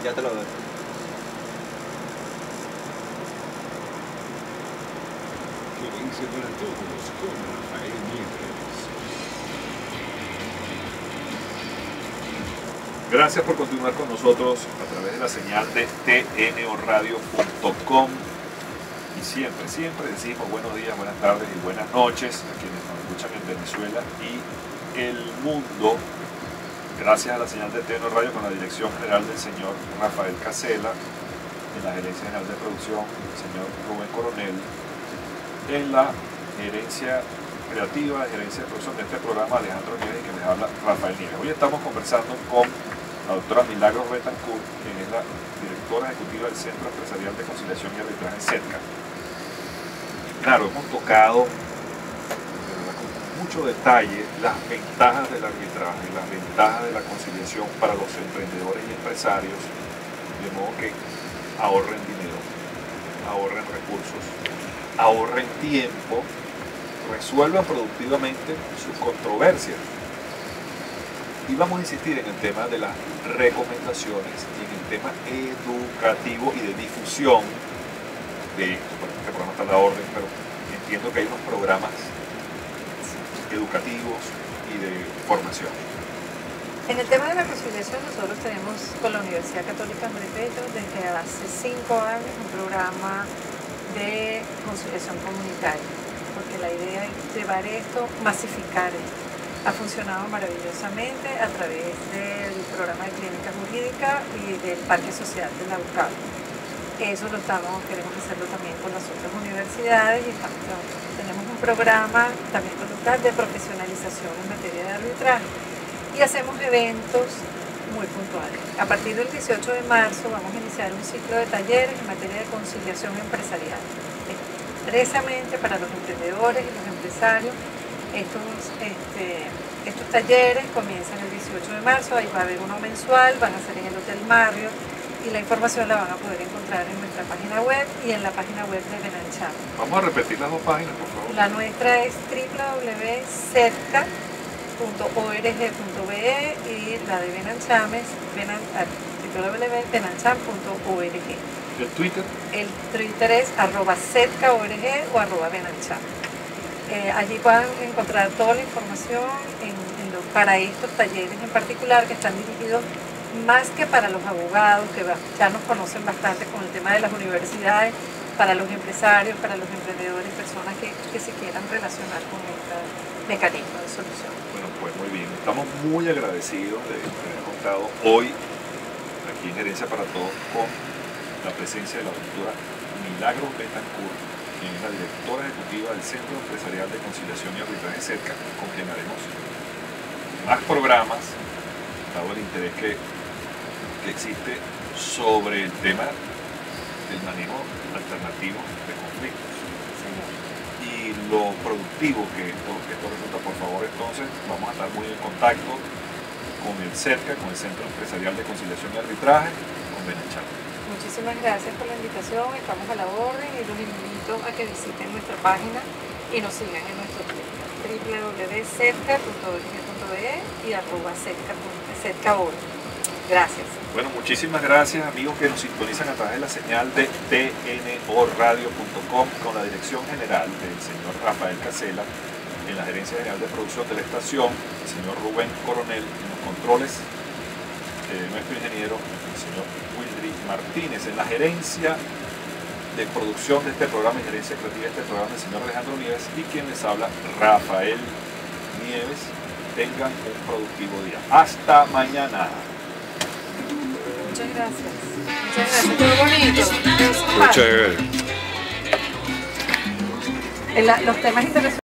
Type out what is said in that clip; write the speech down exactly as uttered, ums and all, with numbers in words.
Ya te lo doy. Gerencia para todos con Rafael Nieves. Gracias por continuar con nosotros a través de la señal de T N O radio punto com. Y siempre, siempre decimos buenos días, buenas tardes y buenas noches a quienes nos escuchan en Venezuela y el mundo. Gracias a la señal de T N O Radio con la dirección general del señor Rafael Casela, en la gerencia general de producción el señor Rubén Coronel, en la gerencia creativa, gerencia de producción de este programa Alejandro Nieves, y que les habla Rafael Nieves. Hoy estamos conversando con la doctora Milagros Betancourt, quien es la directora ejecutiva del Centro Empresarial de Conciliación y Arbitraje CEDCA. Claro, hemos tocado con mucho detalle las ventajas del arbitraje, las ventajas de la conciliación para los emprendedores y empresarios, de modo que ahorren dinero, ahorren recursos, ahorren tiempo, resuelvan productivamente sus controversias. Y vamos a insistir en el tema de las recomendaciones y en el tema educativo y de difusión de esto. Bueno, este programa está a la orden, pero entiendo que hay unos programas educativos y de formación. En el tema de la conciliación, nosotros tenemos con la Universidad Católica Andrés Bello desde hace cinco años un programa de conciliación comunitaria, porque la idea es llevar esto, masificar esto. Ha funcionado maravillosamente a través del programa de clínica jurídica y del Parque Social de la U C A B. Eso lo estamos, queremos hacerlo también con las otras universidades y estamos, tenemos un programa también con U C A B de profesionalización en materia de arbitraje y hacemos eventos muy puntuales. A partir del dieciocho de marzo vamos a iniciar un ciclo de talleres en materia de conciliación empresarial, expresamente para los emprendedores y los empresarios. Estos, este, estos talleres comienzan el dieciocho de marzo, ahí va a haber uno mensual, van a ser en el Hotel Marriott y la información la van a poder encontrar en nuestra página web y en la página web de Benancham. Vamos a repetir las dos páginas, por favor. La nuestra es w w w punto cedca punto org punto be y la de Benancham es w w w punto benancham punto org. ¿El Twitter? El Twitter es arroba cedcaorg o arroba benancham. Eh, allí pueden encontrar toda la información en, en lo, para estos talleres en particular que están dirigidos más que para los abogados, que ya nos conocen bastante con el tema de las universidades, para los empresarios, para los emprendedores, personas que, que se quieran relacionar con este mecanismo de solución. Bueno, pues muy bien, estamos muy agradecidos de haber contado hoy aquí en Gerencia para Todos con la presencia de la doctora Milagros Betancourt, quien es la directora ejecutiva del Centro Empresarial de Conciliación y Arbitraje CEDCA, con quien haremos más programas, dado el interés que, que existe sobre el tema del manejo alternativo de conflictos. Señor. Y lo productivo que esto, que esto resulta. Por favor, entonces, vamos a estar muy en contacto con el CEDCA, con el Centro Empresarial de Conciliación y Arbitraje, con Benancham. Muchísimas gracias por la invitación, estamos a la orden y los invito a que visiten nuestra página y nos sigan en nuestro Twitter, w w w punto cedca punto org punto be y arroba cedcaorg. Gracias. Bueno, muchísimas gracias, amigos que nos sintonizan a través de la señal de T N O radio punto com con la dirección general del señor Rafael Casela, en la gerencia general de producción de la estación, el señor Rubén Coronel, en los controles, eh, nuestro ingeniero, el señor Wildry Martínez, en la gerencia de producción de este programa y gerencia creativa de este programa, el señor Alejandro Nieves, y quien les habla, Rafael Nieves. Tengan un productivo día. Hasta mañana. Muchas gracias. Muchas gracias. Qué bonito. Muy chévere. El- los temas interesantes.